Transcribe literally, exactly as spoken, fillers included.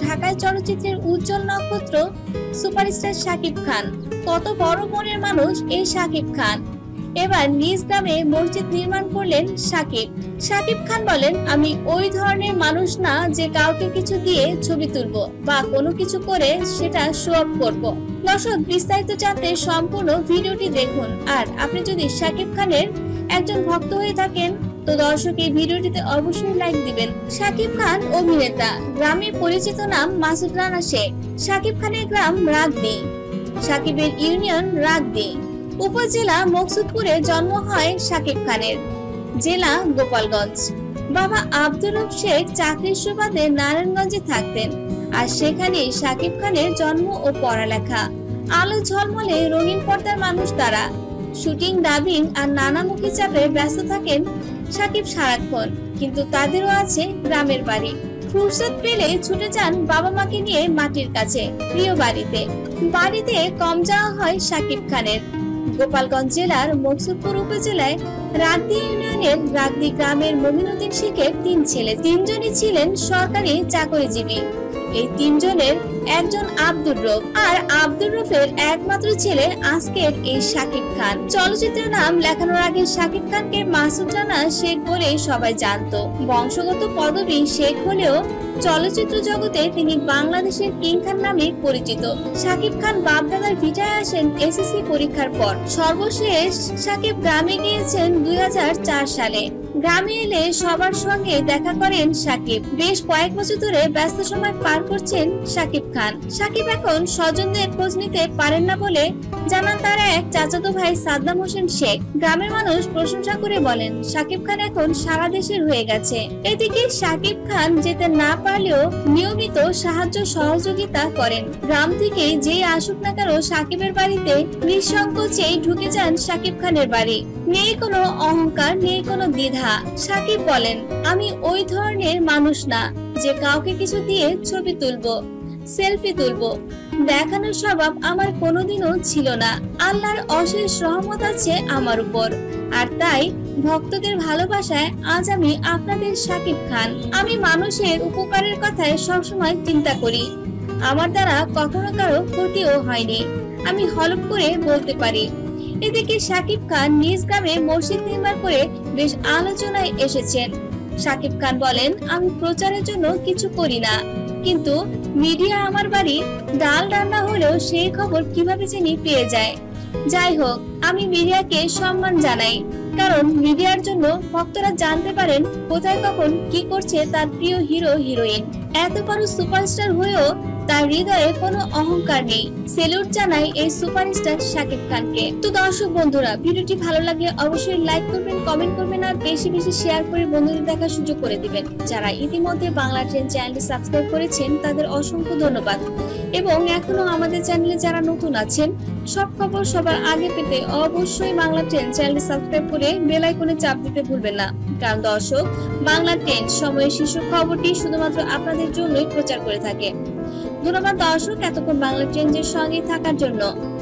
ঢাকায় চলচ্চিত্রের উজ্জ্বল নক্ষত্র সুপারস্টার শাকিব খান। কত বড় মনের মানুষ এই শাকিব খান। এবার নিজ গ্রামে মসজিদ নির্মাণ করলেন শাকিব। শাকিব খান বলেন, আমি ওই ধরনের মানুষ না যে কাউকে কিছু দিয়ে ছবি তুলবো বা কোনো কিছু করে সেটা শো অফ করবো। দর্শক, বিস্তারিত জানতে সম্পূর্ণ ভিডিওটি দেখুন। আর আপনি যদি শাকিব খানের একজন ভক্ত হয়ে থাকেন তো দর্শক এই ভিডিওটিতে অবশ্যই লাইক দিবেন। শাকিব খান অভিনেতা, গ্রামে পরিচিত নাম মাসুদ রানা শেখ। শাকিব খানের গ্রাম রাগদি, শাকিবের ইউনিয়ন রাগদি, উপজেলা মকসুদপুরে জন্ম হয় শাকিব খানের, জেলা গোপালগঞ্জ। বাবা আব্দুর রব শেখ চাকরির সুবাদে নারায়ণগঞ্জে থাকতেন, আর সেখানেই শাকিব খানের জন্ম ও পড়ালেখা। আলো ঝলমলে রঙিন পর্দার মানুষ তারা। শুটিং, ডাবিং আর নানামুখী চাপে ব্যস্ত থাকেন শাকিব সারাক্ষণ, কিন্তু তাদেরও আছে গ্রামের বাড়ি। ফুরসত পেলে ছুটে যান বাবা মাকে নিয়ে মাটির কাছে, প্রিয় বাড়িতে। বাড়িতে কম যাওয়া হয় শাকিব খানের। গোপালগঞ্জ জেলার মকসুদপুর উপজেলায় রাগদি ইউনিয়নের রাগদি গ্রামের মমিনুদ্দিন শেখের তিন ছেলে। তিনজনই ছিলেন সরকারি চাকরিজীবী। এই তিনজনের একজন আব্দুর রব, আর আব্দুর রফের একমাত্র ছেলে আজকের এই শাকিব খান। চলচ্চিত্রের নাম লেখানোর আগে শাকিব খানকে মাসুদ রানা শেখ বলে সবাই জানতো। বংশগত পদবী শেখ হলেও চলচ্চিত্র জগতে তিনি বাংলাদেশের কিং খান নামে পরিচিত। শাকিব খান বাপদাদার ভিটায় আসেন এসএসসি পরীক্ষার পর। সর্বশেষ শাকিব গ্রামে গিয়েছেন দুই হাজার চার সালে। গ্রামে এলে সবার সঙ্গে দেখা করেন শাকিব। বেশ কয়েক বছর ধরে ব্যস্ত সময় পার করছেন শাকিব খান। শাকিব এখন স্বজনদের খোঁজ নিতে পারেন না বলে জানান তার এক চাচাতো ভাই সাদ্দাম হোসেন শেখ। গ্রামের মানুষ প্রশংসা করে বলেন, শাকিব খান এখন সারা দেশের হয়ে গেছে। এদিকে শাকিব খান যেতে না পারলেও নিয়মিত সাহায্য সহযোগিতা করেন। গ্রাম থেকে যেই আসুক না কেন শাকিবের বাড়িতে নিঃসংকোচেই ঢুকে যান শাকিব খানের বাড়ি। নেই কোনো অহংকার, নেই কোনো দ্বিধা। শাকিব বলেন, আমি ওই ধরনের মানুষ না যে কাউকে কিছু দিয়ে ছবি তুলবো, সেলফি তুলবো। দেখানোর স্বভাব আমার কোনোদিনও ছিল না। আল্লাহর অশেষ রহমত আছে আমার উপর, আর তাই ভক্তদের ভালোবাসায় আজ আমি আপনাদের শাকিব খান। আমি মানুষের উপকারের কথায় সবসময় চিন্তা করি। আমার দ্বারা কখনো কারো ক্ষতিও হয়নি, আমি হলফ করে বলতে পারি। এদিকে শাকিব খান নিজ গ্রামে মসজিদ নির্মাণ করে বেশ আলোচনায় এসেছেন। শাকিব খান বলেন, আমি প্রচারের জন্য কিছু করি না, কিন্তু মিডিয়া আমার বাড়ি ডাল রান্না হলেও সেই খবর কিভাবে জানি পেয়ে যায়। যাই হোক, আমি মিডিয়াকে সম্মান জানাই, কারণ মিডিয়ার জন্য ভক্তরা জানতে পারেন কোথায় কখন কি করছে তার প্রিয় হিরো হিরোইন। এত বড় সুপারস্টার হয়েও তার হৃদয়ে কোনো অহংকার নেই। সেলুট জানাই এই সুপারস্টার শাকিব খানকে। তো দর্শক বন্ধুরা, ভিডিওটি ভালো লাগলে অবশ্যই লাইক করবেন, কমেন্ট করবেন, আর বেশি বেশি শেয়ার করে বন্ধুদের দেখার সুযোগ করে দিবেন। যারা ইতিমধ্যে বাংলা ট্রেন চ্যানেলটি সাবস্ক্রাইব করেছেন তাদের অসংখ্য ধন্যবাদ। এবং এখনো আমাদের চ্যানেলে যারা নতুন আছেন, সব খবর সবার আগে পেতে অবশ্যই বাংলা ট্রেন চ্যানেলটি সাবস্ক্রাইব করে বেল আইকনে চাপ দিতে ভুলবেন না। কারণ দর্শক, বাংলা ট্রেন সময়ের শীর্ষ খবরটি শুধুমাত্র আপনাদের জন্যই প্রচার করে থাকে। ধন্যবাদ দর্শক, এতক্ষণ বাংলা ট্রেন্ডের সঙ্গে থাকার জন্য।